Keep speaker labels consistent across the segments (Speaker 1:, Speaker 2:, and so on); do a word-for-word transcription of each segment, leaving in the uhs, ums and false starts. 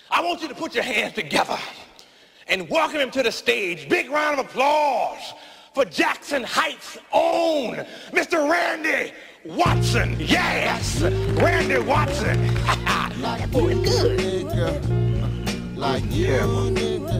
Speaker 1: I want you to put your hands together and welcome him to the stage. Big round of applause for Jackson Heights' own Mister Randy Watson. Yes, Randy Watson. That boy is good.
Speaker 2: Like you.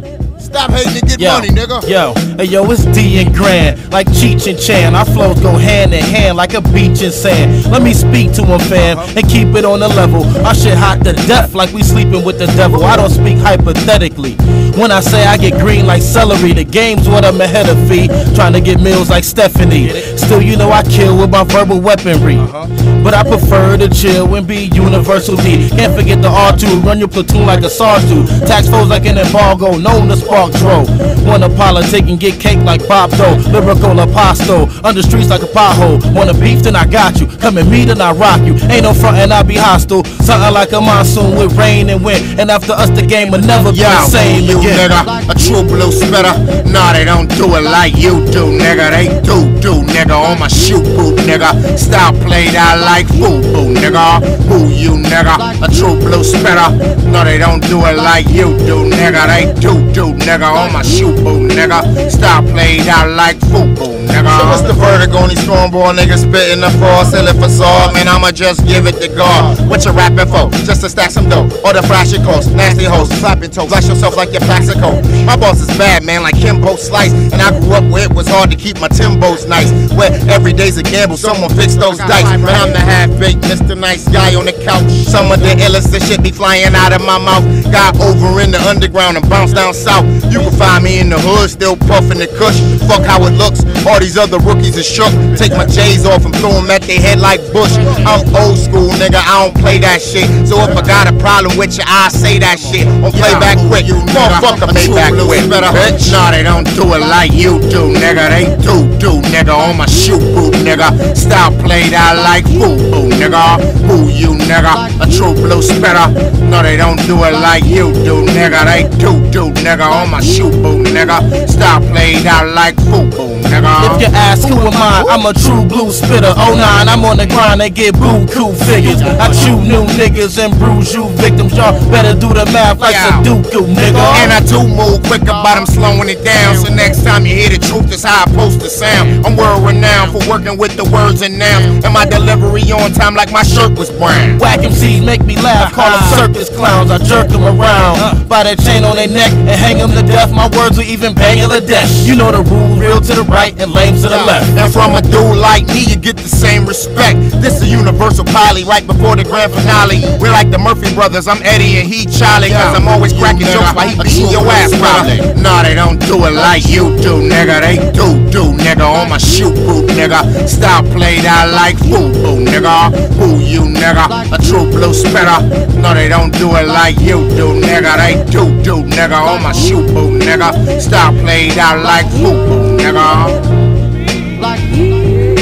Speaker 2: Stop hating and get
Speaker 3: yo,
Speaker 2: money, nigga.
Speaker 3: Yo, hey yo, it's D and Grand, like Cheech and Chan. Our flows go hand in hand like a beach and sand. Let me speak to him, fam, and keep it on the level. Our shit hot to death like we sleeping with the devil. I don't speak hypothetically. When I say I get green like celery, the game's what I'm ahead of fee. Trying to get meals like Stephanie. Still, you know I kill with my verbal weaponry. But I prefer to chill and be Universal D. Can't forget the R two, run your platoon like a Sartu. Tax foes like an embargo, known to spark dro. Wanna politic and get cake like Bob Doe. Lyrical apostle, under streets like a pothole. Wanna beef, then I got you. Come at me, then I rock you. Ain't no front and I be hostile. Something like a monsoon with rain and wind. And after us the game will never be the same
Speaker 2: you
Speaker 3: again.
Speaker 2: Nigga, a true blue spitter. Nah, they don't do it like you do, nigga. They do, do, nigga, on my shoe boot, nigga. Style played out like foo-boo, nigga. Who you, nigga? A true blue spitter. No, they don't do it like you do, nigga. They do, do, nigga, on my shoe boot, nigga. Style played out like foo-boo, nigga. So what's the verdict on these strong ball niggas spitting the fraud, selling facade? Man, I'ma just give it to God. What you rapping for? Just to stack some dough or the flashy clothes, nasty hoes, slapping toes, bless yourself like your Plaxico. My boss is bad, man, like Kimbo Slice, and I grew up where it was hard to keep my Timbos nice. Where every day's a gamble, someone fix those dice. Man, I'm the half-baked Mister Nice Guy on the couch. Some of the illest shit be flying out of my mouth. Got over in the underground and bounced down south. You can find me in the hood, still puffing the kush. Fuck how it looks, all these other rookies are shook. Take my J's off and throw them at their head like Bush. I'm old school, nigga, I don't play that shit. So if I got a problem with you, I say that shit. On play back quick, you motherfucker pay back quick, bitch. Nah, they don't do it like you do, nigga. They do, do, nigga, on my shoe boot, nigga. Style played out like foo-boo, nigga. Who you, nigga? A true blue spitter. No, they don't do it like you do, nigga. They do, do, nigga, on my shoe boot, nigga. Style played out like foo-boo, nigga.
Speaker 3: If you ask who am I, I'm a true blue spitter. oh nine, I'm on the grind and get boo-coo figures. I chew new niggas and bruise you victims. Y'all better do the math like Sudoku, nigga.
Speaker 2: And I do move quicker, but I'm slowing it down. So next time you hear the truth, that's how I post the sound. I'm world renowned for working with the words and nouns. And my delivery on time like my shirt was brown.
Speaker 3: Whack M Cs make me laugh, call them circus clowns. I jerk them around, buy that chain on their neck and hang them to death. My words will even Bangladesh. You know the rules, real to the right and lame to the left.
Speaker 2: And from a dude like me, you get the same respect. This a universal poly right before the grand finale. We're like the Murphy brothers, I'm Eddie and he Charlie. Cause I'm always cracking jokes like he beating your ass probably. Nah, they don't do it like you do, nigga. They do, do, nigga, on my shoe boot, nigga. Style played out like foo-boo, nigga. Who you, nigga? A true blue spitter. No, they don't do it like you do, nigga. They do, do, nigga, on my shoe boot, nigga. Style played out like foo-boo, nigga.
Speaker 4: Like you.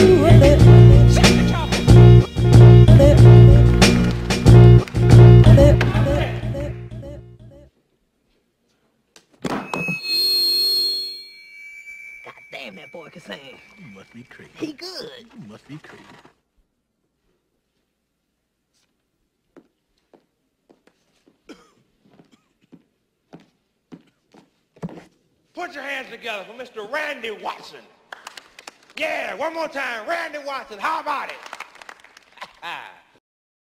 Speaker 1: God damn, that boy can sing.
Speaker 3: You must be crazy.
Speaker 1: He good.
Speaker 3: You must be crazy.
Speaker 1: Put your hands together for Mister Randy Watson. Yeah, one more time. Randy Watson, how about it?